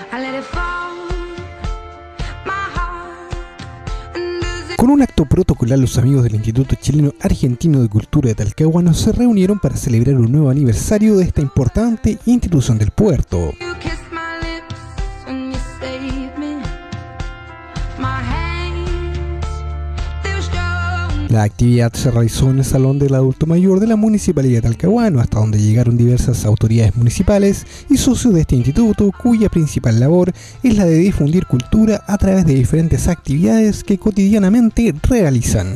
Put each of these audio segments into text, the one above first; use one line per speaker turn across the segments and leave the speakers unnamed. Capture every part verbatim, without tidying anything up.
Con un acto protocolar, los amigos del Instituto Chileno Argentino de Cultura de Talcahuano se reunieron para celebrar un nuevo aniversario de esta importante institución del puerto. La actividad se realizó en el Salón del Adulto Mayor de la Municipalidad de Talcahuano, hasta donde llegaron diversas autoridades municipales y socios de este instituto, cuya principal labor es la de difundir cultura a través de diferentes actividades que cotidianamente realizan.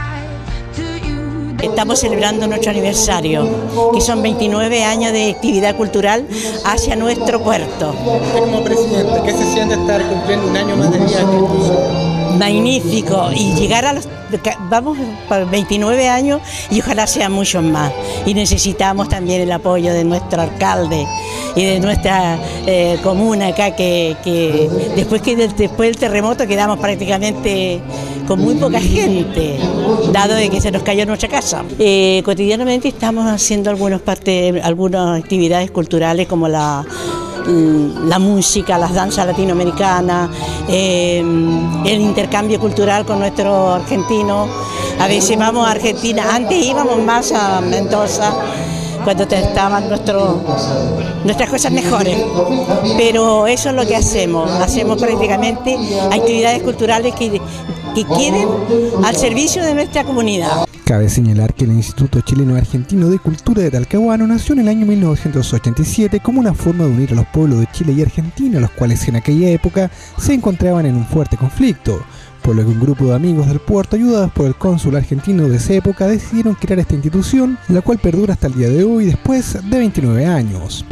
Estamos celebrando nuestro aniversario, que son veintinueve años de actividad cultural hacia nuestro puerto.
Usted como presidente, ¿qué se siente estar cumpliendo un año más de día de institución?
Magnífico, y llegar a los, vamos para veintinueve años y ojalá sean muchos más, y necesitamos también el apoyo de nuestro alcalde y de nuestra eh, comuna acá, que, que después que del, después del terremoto quedamos prácticamente con muy poca gente, dado de que se nos cayó nuestra casa. Eh, cotidianamente estamos haciendo algunas partes, algunas actividades culturales como la la música, las danzas latinoamericanas, eh, el intercambio cultural con nuestros argentinos. A veces vamos a Argentina, antes íbamos más a Mendoza, cuando estaban nuestro, nuestras cosas mejores, pero eso es lo que hacemos, hacemos prácticamente actividades culturales que, que queden al servicio de nuestra comunidad.
Cabe señalar que el Instituto Chileno Argentino de Cultura de Talcahuano nació en el año mil novecientos ochenta y siete como una forma de unir a los pueblos de Chile y Argentina, los cuales en aquella época se encontraban en un fuerte conflicto, por lo que un grupo de amigos del puerto, ayudados por el cónsul argentino de esa época, decidieron crear esta institución, la cual perdura hasta el día de hoy después de veintinueve años.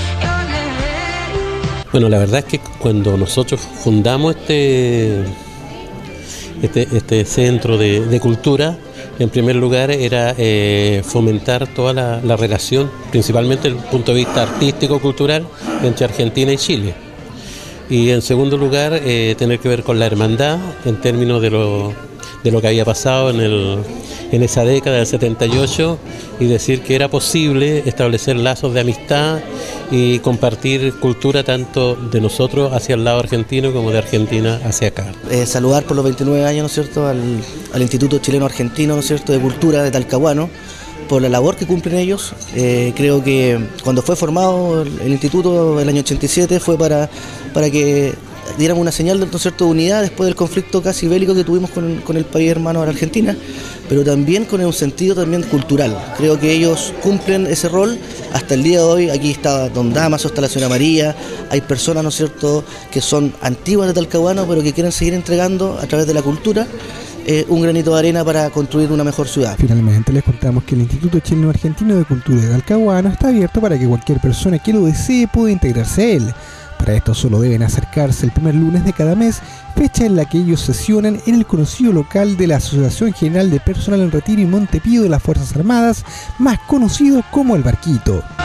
Bueno, la verdad es que cuando nosotros fundamos este, este, este centro de, de cultura, en primer lugar era eh, fomentar toda la, la relación, principalmente desde el punto de vista artístico-cultural, entre Argentina y Chile. Y en segundo lugar, eh, tener que ver con la hermandad, en términos de lo, de lo que había pasado en, el, en esa década del setenta y ocho, y decir que era posible establecer lazos de amistad y compartir cultura tanto de nosotros hacia el lado argentino como de Argentina hacia acá.
Eh, saludar por los veintinueve años, ¿no es cierto?, al, al Instituto Chileno Argentino, ¿no es cierto?, de Cultura de Talcahuano, por la labor que cumplen ellos. Eh, creo que cuando fue formado el, el instituto en el año ochenta y siete fue para, para que diéramos una señal, ¿no es cierto?, de unidad después del conflicto casi bélico que tuvimos con, con el país hermano de la Argentina, pero también con un sentido también cultural. Creo que ellos cumplen ese rol hasta el día de hoy. Aquí está Don Damaso, está la señora María, hay personas, ¿no es cierto?, que son antiguas de Talcahuano, pero que quieren seguir entregando a través de la cultura eh, un granito de arena para construir una mejor ciudad.
Finalmente les contamos que el Instituto Chileno Argentino de Cultura de Talcahuano está abierto para que cualquier persona que lo desee pueda integrarse a él. Para esto solo deben acercarse el primer lunes de cada mes, fecha en la que ellos sesionan en el conocido local de la Asociación General de Personal en Retiro y Montepío de las Fuerzas Armadas, más conocido como El Barquito.